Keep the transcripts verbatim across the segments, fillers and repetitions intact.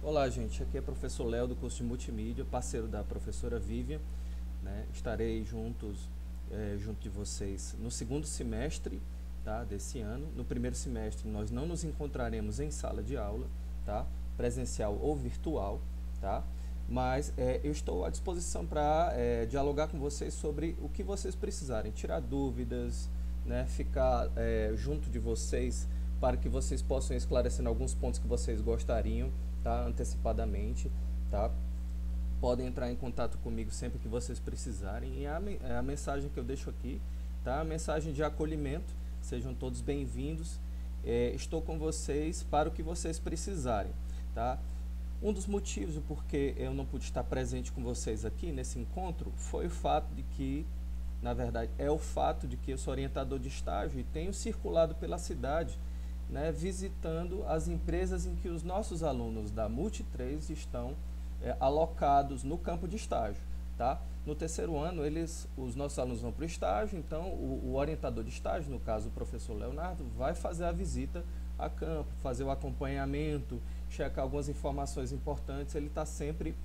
Olá, gente. Aqui é o professor Léo do curso de Multimídia, parceiro da professora Vivian, né? Estarei juntos, eh, junto de vocês no segundo semestre, tá, desse ano. No primeiro semestre nós não nos encontraremos em sala de aula, tá, presencial ou virtual, tá? Mas eh, eu estou à disposição para eh, dialogar com vocês sobre o que vocês precisarem, tirar dúvidas, né, ficar eh, junto de vocês para que vocês possam esclarecer alguns pontos que vocês gostariam, tá, antecipadamente, tá? Podem entrar em contato comigo sempre que vocês precisarem. E a, a mensagem que eu deixo aqui, tá? A mensagem de acolhimento. Sejam todos bem-vindos. É, estou com vocês para o que vocês precisarem, tá? Um dos motivos porque eu não pude estar presente com vocês aqui nesse encontro foi o fato de que, na verdade, é o fato de que eu sou orientador de estágio e tenho circulado pela cidade, né, visitando as empresas em que os nossos alunos da Multi três estão é, alocados no campo de estágio, tá? No terceiro ano, eles, os nossos alunos vão para o estágio, então o, o orientador de estágio, no caso o professor Leonardo, vai fazer a visita a campo, fazer o acompanhamento, checar algumas informações importantes. Ele está sempre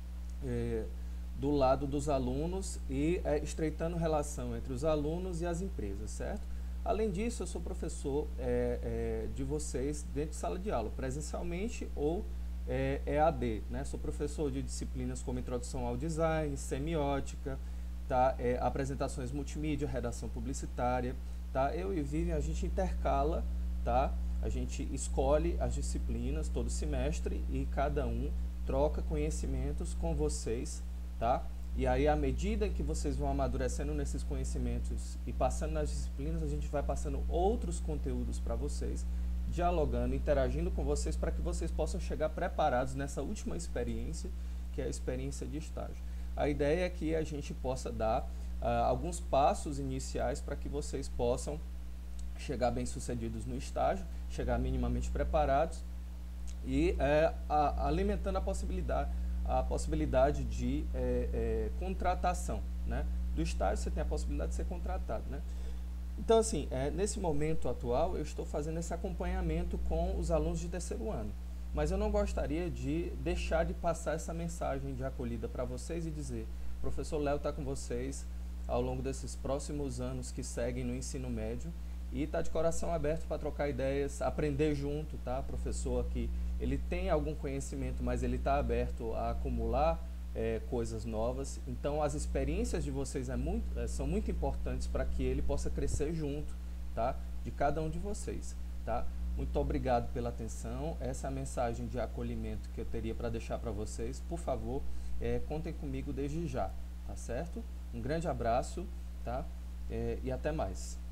é, do lado dos alunos e é, estreitando relação entre os alunos e as empresas, certo? Além disso, eu sou professor é, é, de vocês dentro de sala de aula, presencialmente ou é, E A D, né? Sou professor de disciplinas como Introdução ao Design, Semiótica, tá? É, apresentações multimídia, redação publicitária, tá? Eu e Vivian, a gente intercala, tá? A gente escolhe as disciplinas todo semestre e cada um troca conhecimentos com vocês, tá? E aí, à medida que vocês vão amadurecendo nesses conhecimentos e passando nas disciplinas, a gente vai passando outros conteúdos para vocês, dialogando, interagindo com vocês para que vocês possam chegar preparados nessa última experiência, que é a experiência de estágio. A ideia é que a gente possa dar uh, alguns passos iniciais para que vocês possam chegar bem-sucedidos no estágio, chegar minimamente preparados e é, a, alimentando a possibilidade a possibilidade de é, é, contratação, né? Do estágio você tem a possibilidade de ser contratado, né? Então, assim, é, nesse momento atual, eu estou fazendo esse acompanhamento com os alunos de terceiro ano, mas eu não gostaria de deixar de passar essa mensagem de acolhida para vocês e dizer: professor Léo está com vocês ao longo desses próximos anos que seguem no ensino médio e está de coração aberto para trocar ideias, aprender junto, tá? Professor aqui, ele tem algum conhecimento, mas ele está aberto a acumular é, coisas novas. Então, as experiências de vocês é muito, é, são muito importantes para que ele possa crescer junto, tá? De cada um de vocês, tá? Muito obrigado pela atenção. Essa é a mensagem de acolhimento que eu teria para deixar para vocês. Por favor, é, contem comigo desde já, tá certo? Um grande abraço, tá? É, e até mais.